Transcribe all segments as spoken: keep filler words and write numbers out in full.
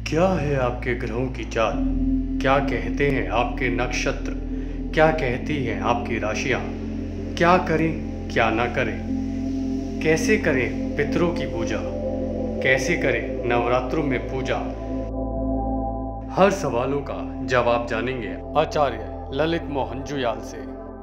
क्या है आपके ग्रहों की चाल? क्या कहते हैं आपके नक्षत्र? क्या कहती हैं आपकी राशियां? क्या करें क्या ना करें? कैसे करें पितरों की पूजा? कैसे करें नवरात्रों में पूजा? हर सवालों का जवाब जानेंगे आचार्य ललित मोहन जुयाल से।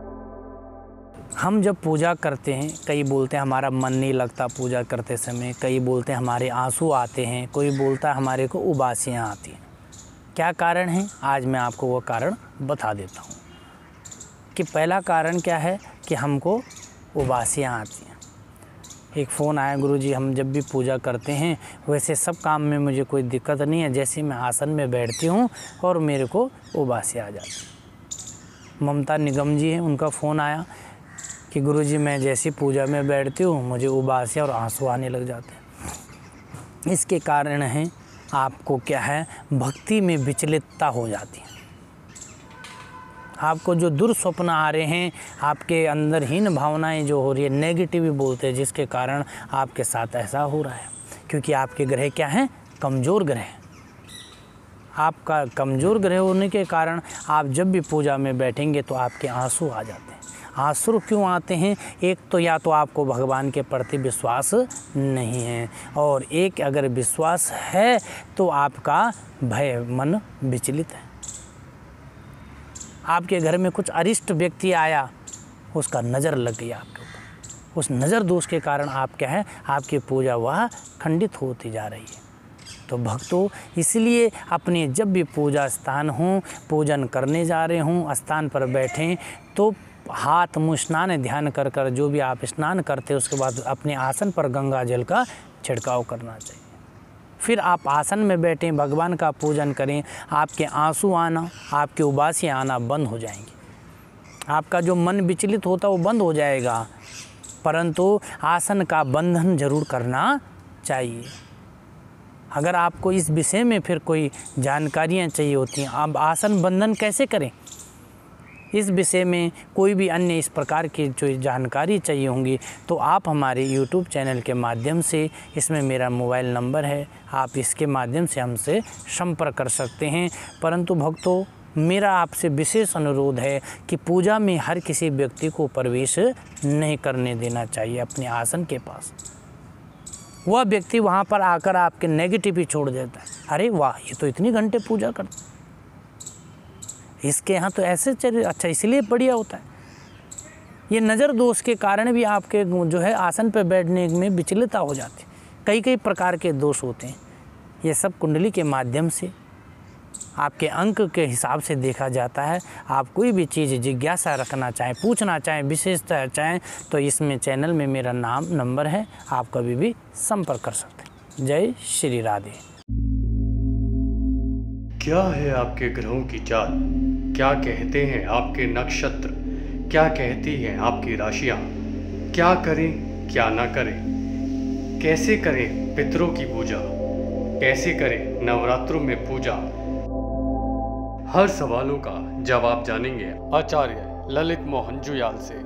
हम जब पूजा करते हैं, कई बोलते हैं हमारा मन नहीं लगता पूजा करते समय, कई बोलते हैं हमारे आंसू आते हैं, कोई बोलता है हमारे को उबासियाँ आती हैं। क्या कारण है? आज मैं आपको वो कारण बता देता हूँ कि पहला कारण क्या है कि हमको उबासियाँ आती हैं। एक फ़ोन आया, गुरुजी हम जब भी पूजा करते हैं वैसे सब काम में मुझे कोई दिक्कत नहीं है, जैसे मैं आसन में बैठती हूँ और मेरे को उबासियाँ आ जाती। ममता निगम जी हैं, उनका फ़ोन आया कि गुरुजी मैं जैसी पूजा में बैठती हूँ मुझे उबासियाँ और आंसू आने लग जाते हैं। इसके कारण है आपको क्या है, भक्ति में विचलितता हो जाती है। आपको जो दुर्स्वप्न आ रहे हैं, आपके अंदर हीन भावनाएं जो हो रही है, नेगेटिव बोलते हैं, जिसके कारण आपके साथ ऐसा हो रहा है क्योंकि आपके ग्रह क्या हैं, कमज़ोर ग्रह। आपका कमज़ोर ग्रह होने के कारण आप जब भी पूजा में बैठेंगे तो आपके आंसू आ जाते हैं। आंसू क्यों आते हैं? एक तो या तो आपको भगवान के प्रति विश्वास नहीं है, और एक अगर विश्वास है तो आपका भय मन विचलित है। आपके घर में कुछ अरिष्ट व्यक्ति आया, उसका नज़र लग गई आपके ऊपर, उस नज़र दोष के कारण आप क्या है, आपकी पूजा वह खंडित होती जा रही है। तो भक्तों, इसलिए अपने जब भी पूजा स्थान हो, पूजन करने जा रहे हों, स्थान पर बैठें तो हाथ मुँह स्नान ध्यान कर कर जो भी आप स्नान करते हैं उसके बाद अपने आसन पर गंगा जल का छिड़काव करना चाहिए। फिर आप आसन में बैठें, भगवान का पूजन करें, आपके आंसू आना, आपके उबासियाँ आना बंद हो जाएंगी। आपका जो मन विचलित होता वो बंद हो जाएगा, परंतु आसन का बंधन जरूर करना चाहिए। अगर आपको इस विषय में फिर कोई जानकारियाँ चाहिए होती हैं, आप आसन बंधन कैसे करें, इस विषय में कोई भी अन्य इस प्रकार की जो जानकारी चाहिए होंगी तो आप हमारे यूट्यूब चैनल के माध्यम से, इसमें मेरा मोबाइल नंबर है, आप इसके माध्यम से हमसे संपर्क कर सकते हैं। परंतु भक्तों, मेरा आपसे विशेष अनुरोध है कि पूजा में हर किसी व्यक्ति को प्रवेश नहीं करने देना चाहिए अपने आसन के पास। वह व्यक्ति वहाँ पर आकर आपके नेगेटिव ही छोड़ देता है। अरे वाह, ये तो इतनी घंटे पूजा करता है, इसके यहाँ तो ऐसे चल, अच्छा इसलिए बढ़िया होता है। ये नज़र दोष के कारण भी आपके जो है आसन पर बैठने में विचलितता हो जाती है। कई कई प्रकार के दोष होते हैं। ये सब कुंडली के माध्यम से आपके अंक के हिसाब से देखा जाता है। आप कोई भी चीज़ जिज्ञासा रखना चाहें, पूछना चाहें, विशेषता चाहें तो इसमें चैनल में मेरा नाम नंबर है, आप कभी भी संपर्क कर सकते हैं। जय श्री राधे। क्या है आपके ग्रहों की चाल? क्या कहते हैं आपके नक्षत्र? क्या कहती हैं आपकी राशियां? क्या करें क्या ना करें? कैसे करें पितरों की पूजा? कैसे करें नवरात्रों में पूजा? हर सवालों का जवाब जानेंगे आचार्य ललित मोहन जुयाल से।